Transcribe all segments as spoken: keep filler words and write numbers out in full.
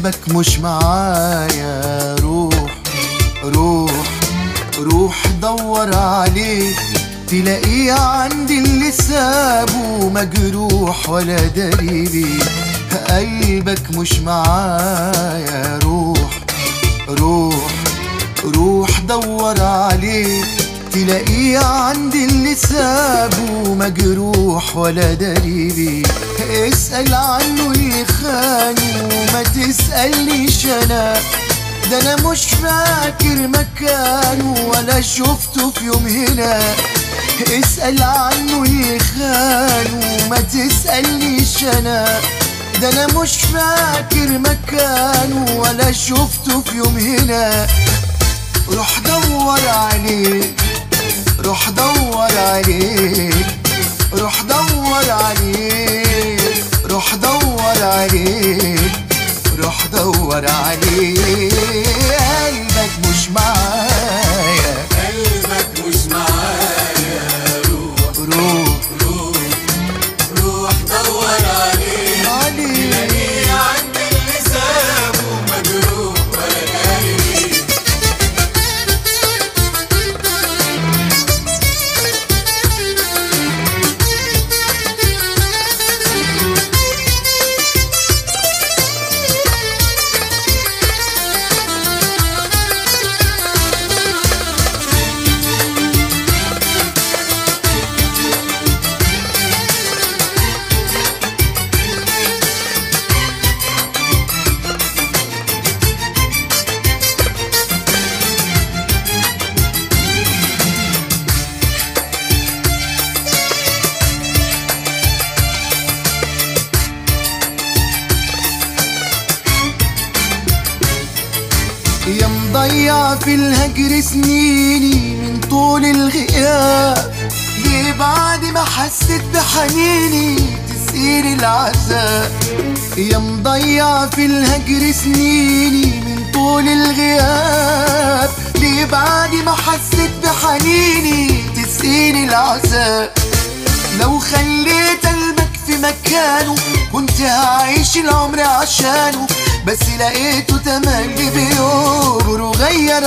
قلبك مش معايا، روح روح روح دور عليه، تلاقيه عندي اللي سابه مجروح ولا داري بيه. قلبك مش معايا، روح روح روح دور عليه، تلاقيه عندي اللي سابه مجروح ولا داري بيه. اسأل عنه اللي خانه، ما تسألنيش انا، ده انا مش فاكر مكانه ولا شفته في يوم هنا. اسأل عنه اللي خانه، ما تسألنيش انا، ده انا مش فاكر مكانه ولا شفته في يوم هنا. روح دور عليه، روح دور عليه، روح دور عليه، روح دور عليه، روح دور عليه. قلبك مش معايا، قلبك مش معايا، روح روح روح روح دور عليه، عليه. تلاقيه عند اللي سابه مجروح ولا داري بيه. يا مضيع في الهجر سنيني من طول الغياب، ليه بعد ما حسيت بحنيني تسقيني العذاب. يا مضيع في الهجر سنيني من طول الغياب، ليه بعد ما حسيت بحنيني تسقيني العذاب. لو خليت قلبك في مكانه كنت هعيش العمر عشانه، بس لقيته تملي بيوبر وغير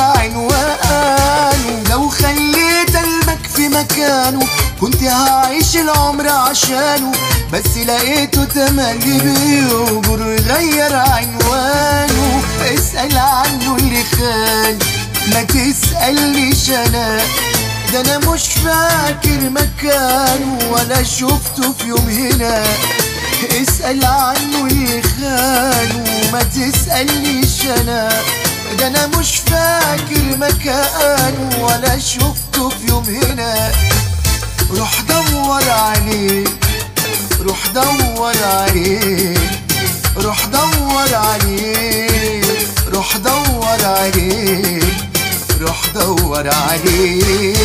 عنوانه. لو خليت قلبك في مكانه كنت هعيش العمر عشانه، بس لقيته تملي بيوبر وغير عنوانه. اسأل عنه اللي خان، ما تسألنيش انا، ده انا مش فاكر مكانه ولا شفته في يوم هنا. اسأل عنه اللي خانه، ما تسألنيش انا، ده انا مش فاكر مكانه ولا شفته في يوم هنا. روح دور عليه، روح دور عليه، روح دور عليه، روح دور عليه، روح دور عليه.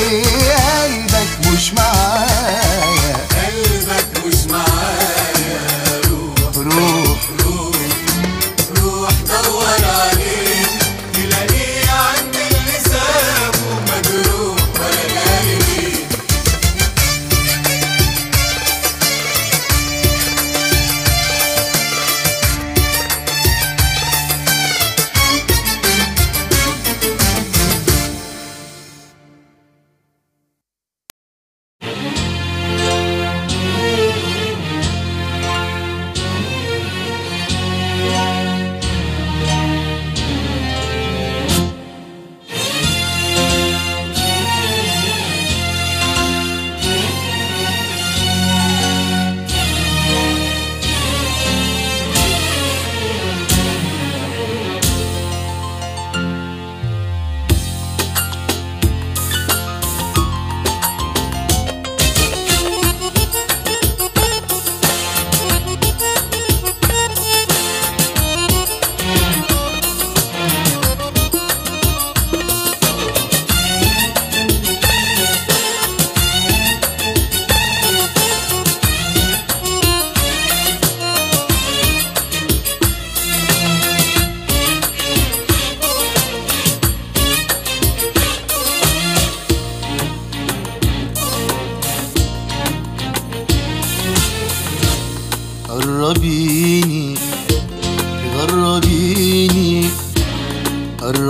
قلبك مش معايا، قلبك مش معايا، روح روح روح روح دور عليه، تلاقيه عند اللي سابه مجروح ولا داري بيه. غربيني غربيني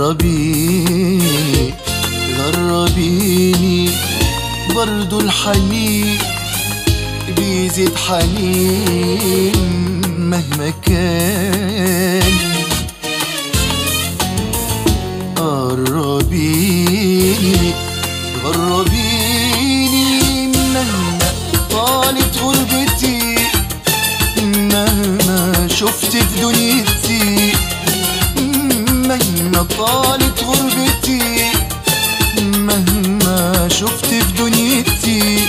غربيني غربيني برضو الحنين بيزيد حنين مهما كان. قربيني غربيني مهما طالت غربتي، مهما شفت في دنيتي، مهما طالت غربتي، مهما شفت في دنيتي.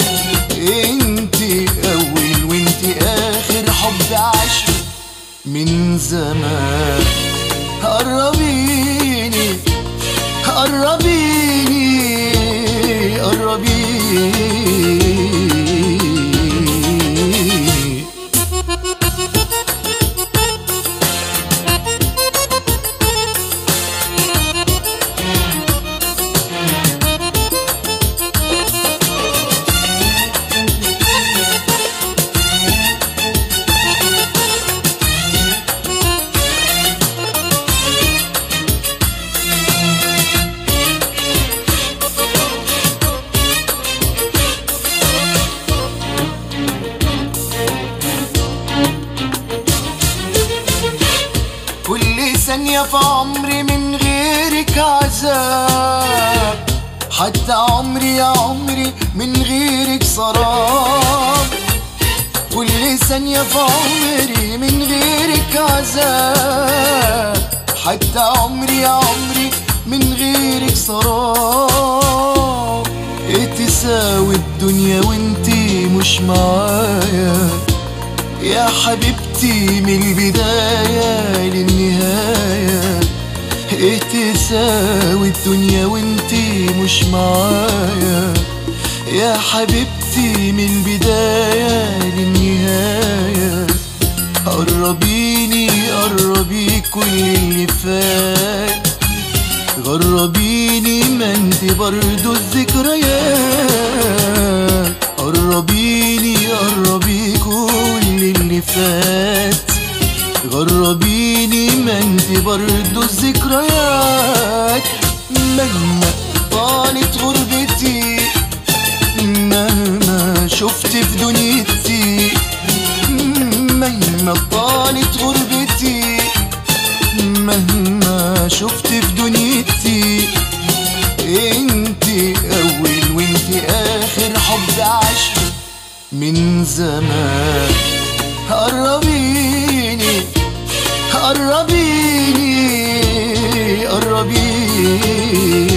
انتي اول وانتي اخر حب عشت من زمان. قربيني قربيني قربيني ثانية في عمري من غيرك عذاب، حتى عمري يا عمري من غيرك سراب. كل ثانية في عمري من غيرك عذاب، حتى عمري يا عمري من غيرك سراب. ايه تساوي الدنيا وانتي مش معايا يا حبيبتي من البداية للنهاية. ايه تساوي الدنيا وانتي مش معايا يا حبيبتي من البداية للنهاية. قربيني قربي كل اللي فات، غربيني ما انت برضو الذكريات. قربيني قربي كل اللي فات، غربيني ما انت برضو الذكريات. مهما طالت غربتي، مهما شفت في دنيتي، مهما طالت غربتي، مهما شفت في دنيتي. انتي اول وانتي اخر حب عشت من زمان. قربيني قربيني قربيني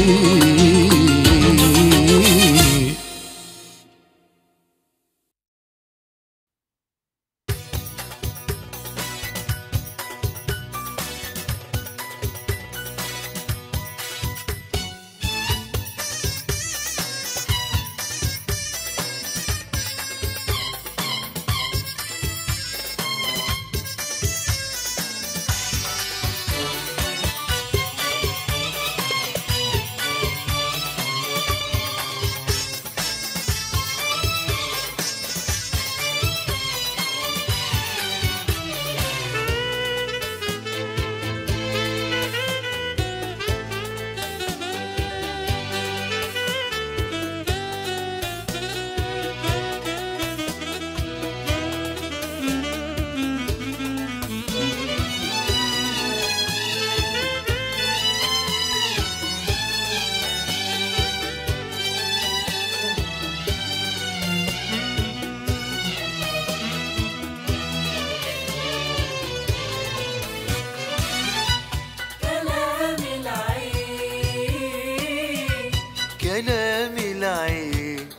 كلام العين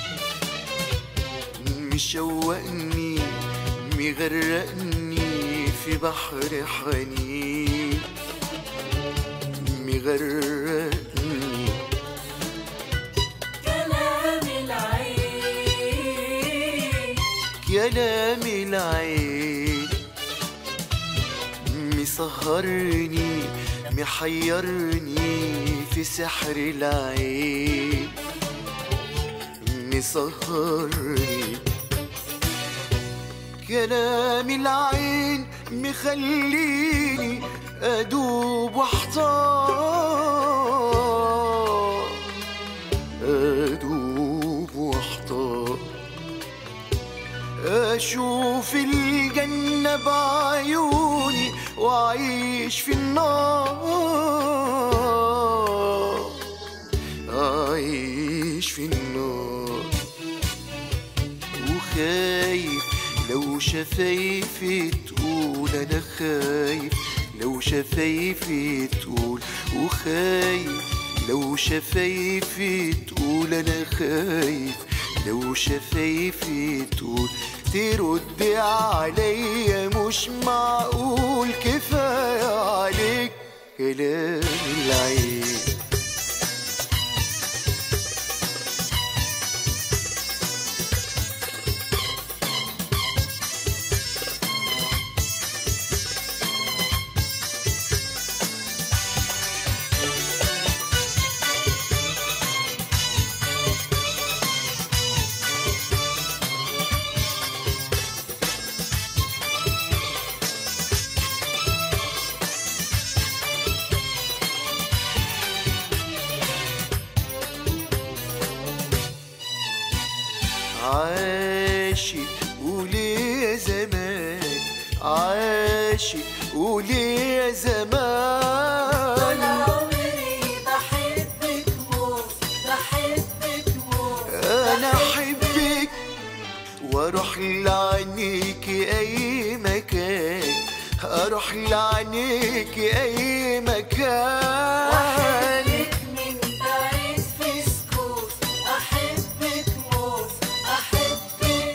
مشوقني مغرقني في بحر حنين، مغرقني. كلام العين كلام العين مسهرني محيرني في سحر العين، مسهرني. كلام العين مخليني أدوب واحتار، أدوب واحتار، أشوف الجنة بعيوني وأعيش في النار، أعيش في النار. وخايف لو شفايفي تقول أنا خايف، لو شفايفي تقول، وخايف لو شفايفي تقول أنا خايف، لو شفايفي تقول ترد عليا مش معقول، كفاية عليك كلام العين. عاشق قولي يا زمان، عاشق قولي يا زمان، طول عمري بحبك موت، بحبك موت، أنا أحبك وأروح لعينيكي أي مكان، أروح لعينيكي أي مكان، أحبك من بعيد في سكوت، أحبك موت، أحبك.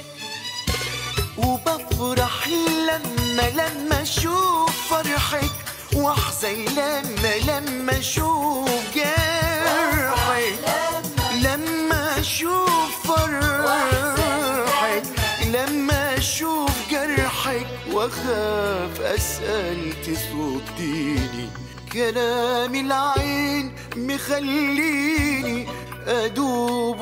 وبفرح لما لما أشوف فرحك، وأحزن لما لما أشوف جرحك، لما أشوف فرحك، لما أشوف جرحك، وأخاف أسأل تصديني، كلام العين مخليني أدوب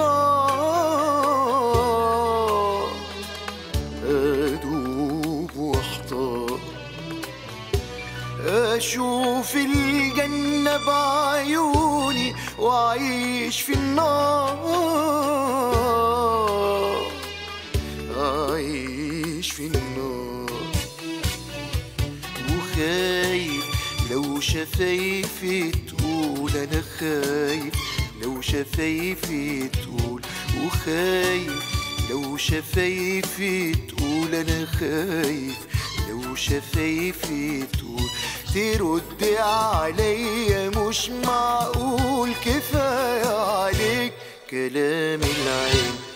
واحتار، أدوب واحتار، أشوف الجنة بعيوني وأعيش في النار، أعيش في النار. وخايف لو شفايفي تقول أنا خايف، لو شفايفي تقول، وخايف لو شفايفي تقول أنا خايف، لو شفايفي تقول ترد عليا مش معقول، كفاية عليك كلام العين.